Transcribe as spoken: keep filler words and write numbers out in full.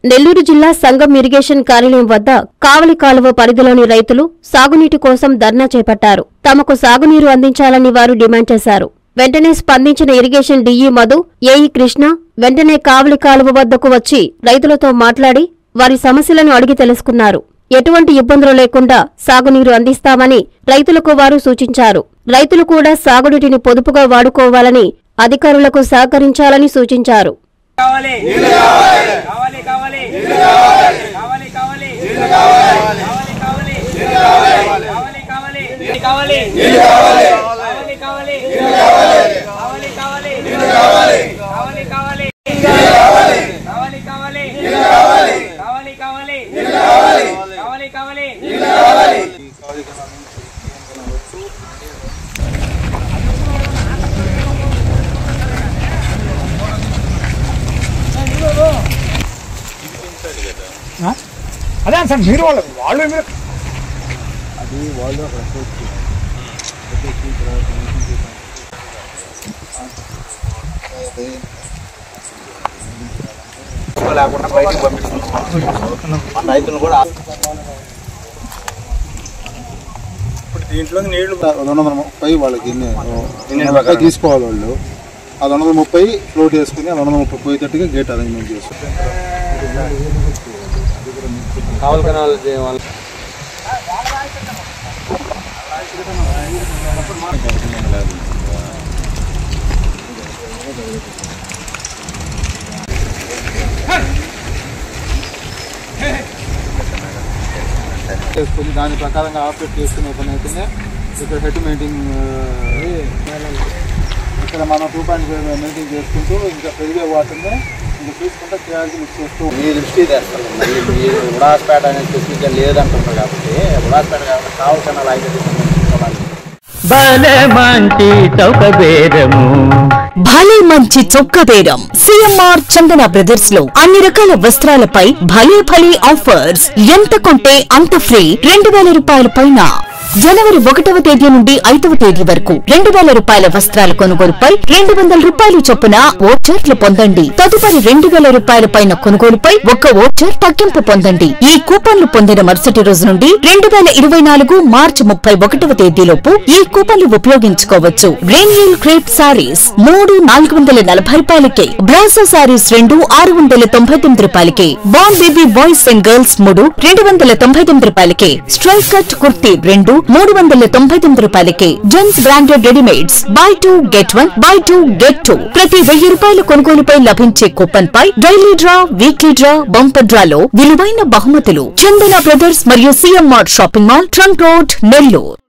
నెల్లూరు జిల్లా సంగం ఇరిగేషన్ కార్యాలయం వద్ద కావలి కాలువ పరిధిలోని రైతులు సాగునీటి కోసం ధర్నా చేపట్టారు. తమకు సాగునీరు అందించాలని వారు డిమాండ్ చేశారు. వెంటనే స్పందించిన irrigation DE Madhu, AE Krishna వెంటనే కావలి కాలువ వద్దకు వచ్చి రైతులతో మాట్లాడి వారి సమస్యలను అడిగి తెలుసుకున్నారు. ఎటువంటి ఇబ్బందులు లేకుండా సాగునీరు అందిస్తామని రైతులకు వారు సూచించారు. రైతులు కూడా సాగునీటిని పొదుపుగా వాడుకోవాలని అధికారులకు సహకరించాలని సూచించారు. అదే సార్ మీరు వాళ్ళు వాళ్ళు మీరు అది వాళ్ళు లేకుండా బయటికి పంపిస్తున్నాం మన రైతులు కూడా. ఇప్పుడు దీంట్లో నీళ్లు రెండు వందల ముప్పై వాళ్ళకి తీసుకోవాలి. వాళ్ళు ఆ రెండు వందల ముప్పై ఫ్లోట్ చేసుకుని ఆ రెండు వందల ముప్పై పోయేటట్టుగా గేట్ అరేంజ్మెంట్ చేస్తారు. కావాలి కనాలి చేసుకుని దాని ప్రకారంగా ఆపరేట్ చేసుకునే పని అయితేనే ఇక్కడ హెడ్ మెయింటైన్ ఇక్కడ మనం టూ పాయింట్ ఫైవ్ మెయింటైన్ చేసుకుంటూ ఇంకా పెరిగే వాటిని ఇంకా తీసుకుంటే చేయాల్సి మిక్స్ చేస్తూ మీ దృష్టి తెస్తాను. మళ్ళీ మీరు ఉడాస్పేట అనేది స్పెసిఫిక్గా లేదంటున్నారు కాబట్టి ఉడాస్పేట కాబట్టి కావాల్సిన భలే మంచి చౌక బేరము భలే మంచి చౌక బేరం సిఎంఆర్ చందన బ్రదర్స్ లో అన్ని రకాల వస్త్రాలపై భలే భలే ఆఫర్స్. ఎంత కొంటే అంత ఫ్రీ. రెండు వేల రూపాయల పైన జనవరి ఒకటవ తేదీ నుండి ఐదవ తేదీ వరకు రెండు వేల రూపాయల వస్త్రాల కొనుగోలుపై రెండు వందల రూపాయలు చొప్పున ఓచర్లు పొందండి. తదుపరి రెండు వేల రూపాయల పైన కొనుగోలుపై ఒక్క ఓచర్ తగ్గింపు పొందండి. ఈ కూపన్లు పొందిన మరుసటి రోజు నుండి రెండు వేల ఇరవై నాలుగు మార్చి ముప్పై ఒకటవ తేదీలోపు ఈ కూపన్లు ఉపయోగించుకోవచ్చు. రెయిన్హిల్ క్రేప్ సారీస్ మూడు నాలుగు వందల నలభై రూపాయలకే, బ్రాసో సారీస్ రెండు ఆరు వందల తొంభై తొమ్మిది రూపాయలకే, born baby boys and girls మూడు రెండు వందల తొంభై తొమ్మిది రూపాయలకే, స్ట్రైక్ కట్ కుర్తీ రెండు మూడు వందల తొంభై తొమ్మిది రూపాయలకే, gents branded readymades buy two get one buy two get two. ప్రతి వెయ్యి రూపాయల కొనుగోలుపై లభించే కూపన్ పై daily draw, weekly draw, bumper డ్రాలో విలువైన బహుమతులు. చందన బ్రదర్స్ మరియు CMR shopping mall, trunk road, Nellore.